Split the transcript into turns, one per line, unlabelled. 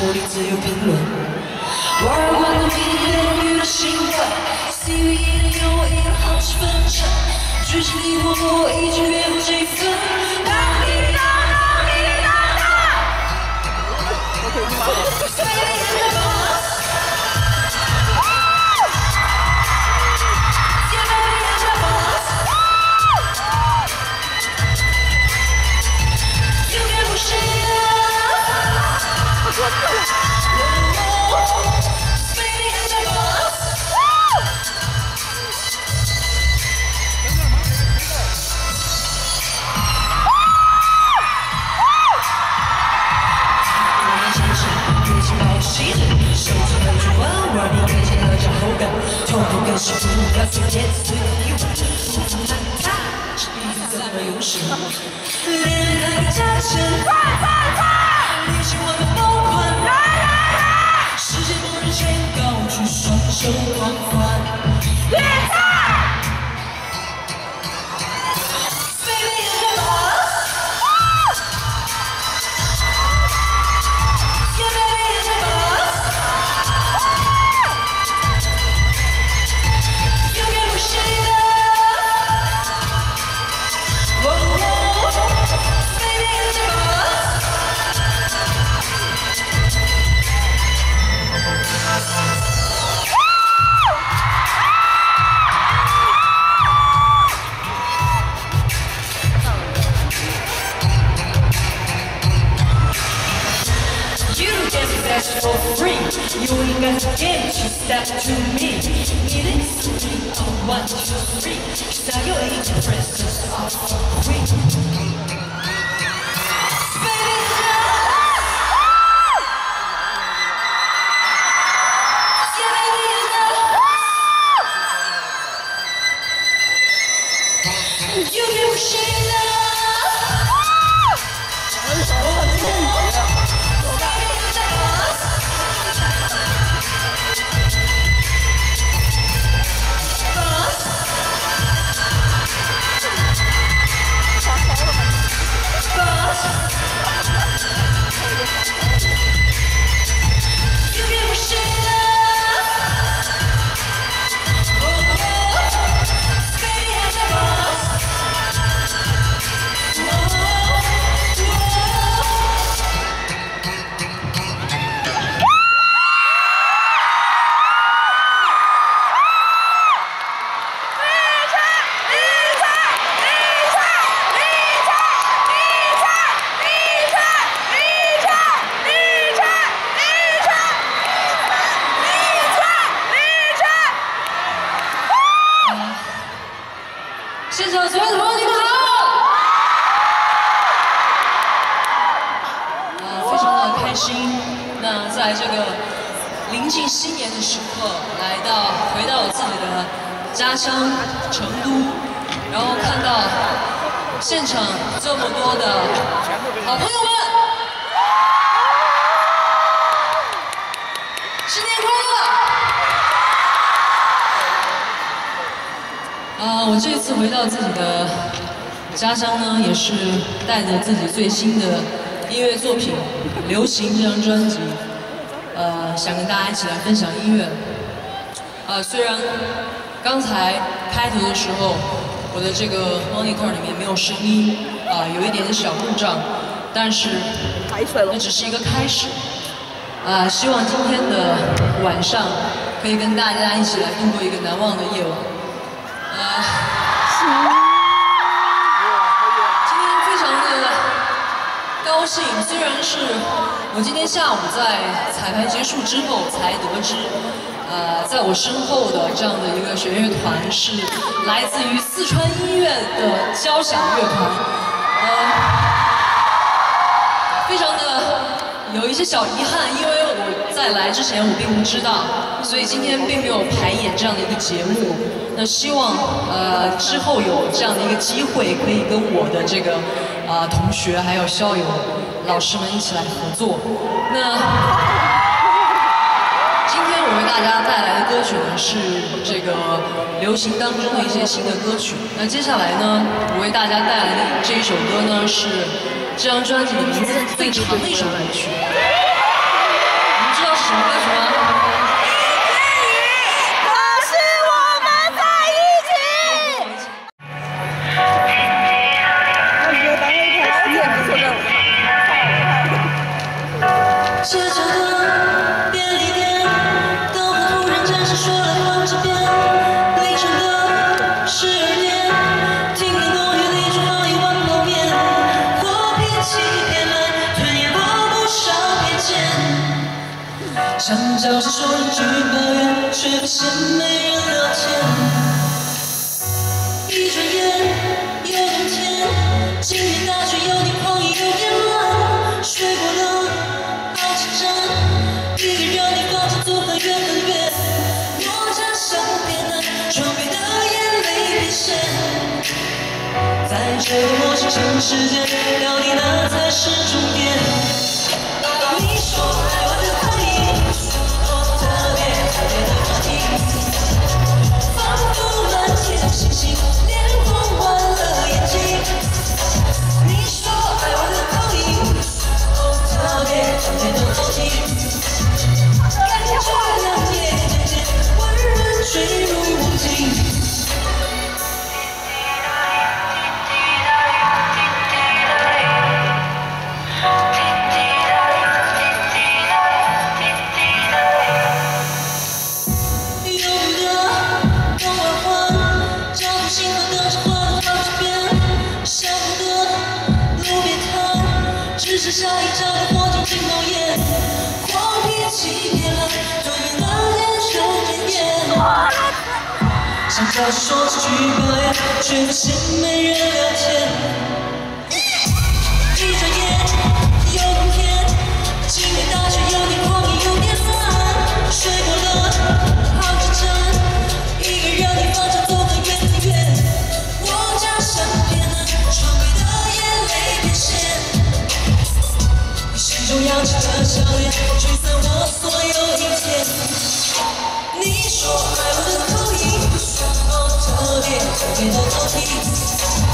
活里自有评论。玩惯了蜜月与的兴奋 ，C 语一人有一人好几分沉，剧情里我已经越过这分。当滴滴答答，滴滴答答。手指头去玩玩，你看见了这后感，痛苦更是不要随便随意玩，他是彼此怎么用心，恋爱的加成，旅行我的疯狂，世界末日前高举双手狂欢，恋爱。 For free, you ain't got to get you step to me. It is me, oh 1, 2, 3. Now you're a princess of a queen. You can share love.现场所有的朋友，你们好！非常的开心。那在这个临近新年的时刻，回到我自己的家乡成都，然后看到现场这么多的好朋友们，新年快乐！ 我这次回到自己的家乡呢，也是带着自己最新的音乐作品《流行》这张专辑，想跟大家一起来分享音乐。虽然刚才开头的时候，我的这个 monitor 里面没有声音，有一点点小故障，但是那只是一个开始。希望今天的晚上可以跟大家一起来度过一个难忘的夜晚。 今天非常的高兴，虽然是我今天下午在彩排结束之后才得知，在我身后的这样的一个弦乐团是来自于四川音乐的交响乐团，非常的有一些小遗憾，因为我在来之前我并不知道，所以今天并没有排演这样的一个节目。 那希望之后有这样的一个机会，可以跟我的这个同学还有校友、老师们一起来合作。那今天我为大家带来的歌曲呢是这个流行当中的一些新的歌曲。那接下来呢，我为大家带来的这一首歌呢是这张专辑的名字最长的一首歌曲。 却发现没人聊天。一转眼又冬天，今年大雪有点狂野，有点乱。睡过了好几站，一个人你放着走很远很远。我家相片的窗边的眼泪变咸，在这个陌生城市间，到底哪才是终点？你说爱我的口音，特别特别的好听，仿佛满天星星，脸红弯了眼睛。你说爱我的口音，特别特别的好听，感觉两眼渐渐温润坠入梦境。只剩下一张的火警镜头眼，狂脾气变了，多远的眼神奄奄。想找人说几句表演，却发现没人聊天。一转眼又冬天，今年大雪有点狂野，有点乱。睡过了好几站，一个人你放着走很远很远。我家相片的窗边的眼泪变咸。心中扬起的笑脸，驱散我所有阴天。你说爱我的口音，特别特别的好听。